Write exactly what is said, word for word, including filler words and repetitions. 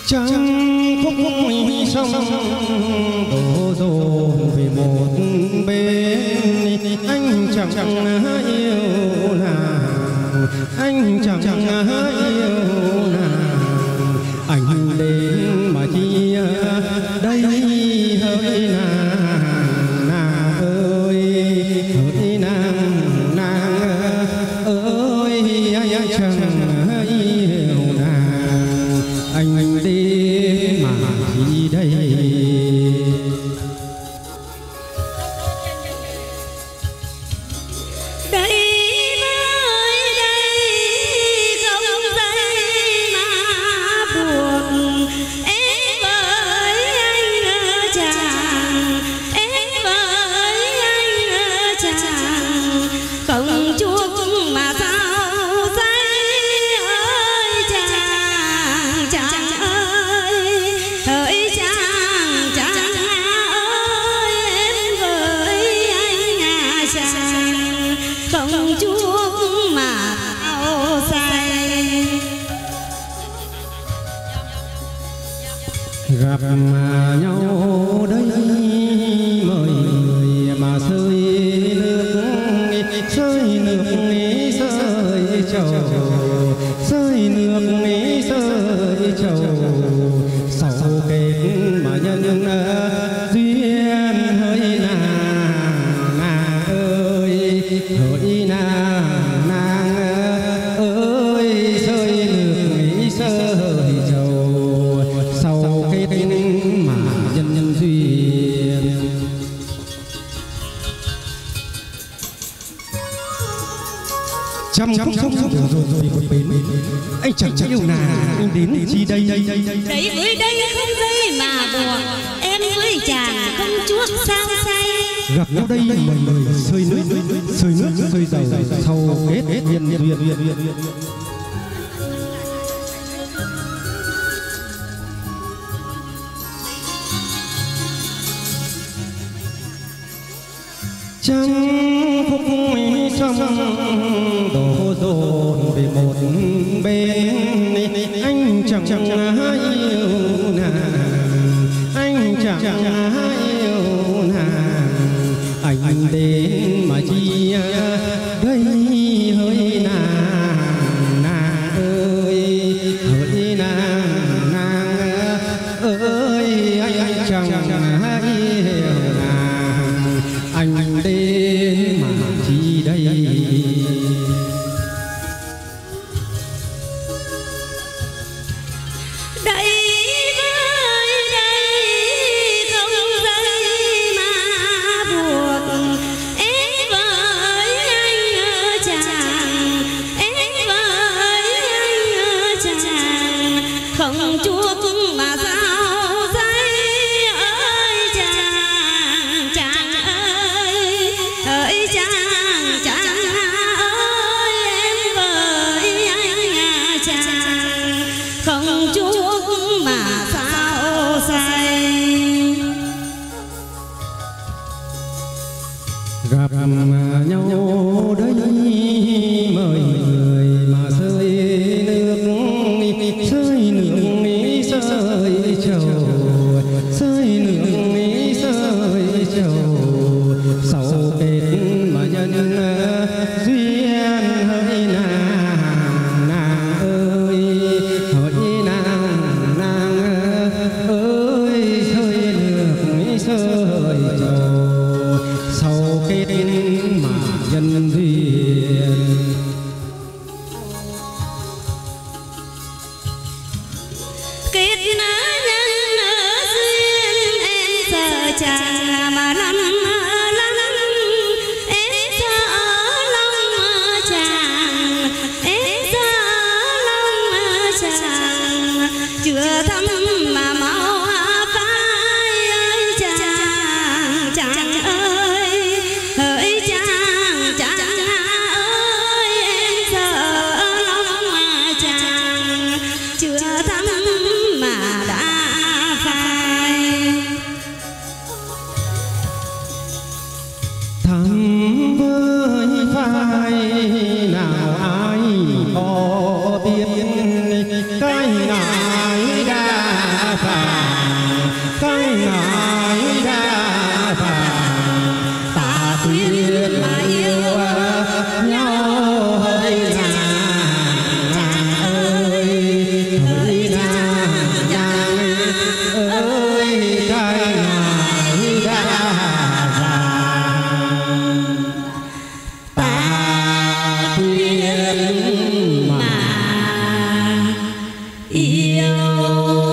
Trăng khúc khúc sông đổ dồn về một bên, anh chẳng yêu nàng, anh chẳng yêu nàng, anh đến mà chi đây hỡi nàng, nàng ơi hỡi nàng, nàng ơi anh chẳng yêu nàng, anh đến mà chi đây. Gặp nhau đây mời người mà rơi nước, rơi nước rơi trầu, rơi nước rơi trầu, sau kết mà nhân duyên hỡi nàng, nàng ơi hỡi nàng, nàng ơi rơi nước rơi trầu, sau cái mà nhân nhân duyên. Trăm khúc khúc khúc rồi rồi một bên, anh chẳng chẳng yêu nàng, anh đến chi đây? Đấy với đây không dây mà buồn, em với chàng không chuốc sao say. Gặp nhau đây mời mời sơi nước, sơi nước sơi dầu, sau kết nhân duyên. Trăng khúc sông đổ dồn về một bên, anh chẳng yêu nàng, anh chẳng yêu nàng, anh đến mà chi đây hỡi nàng, nàng ơi hỡi nàng, nàng ơi anh chẳng yêu nàng, anh đến mà chi đây? Đây duyên mà yêu nhau hỡi chàng ơi hỡi chàng chàng ơi cái ngày đã ta duyên mà yêu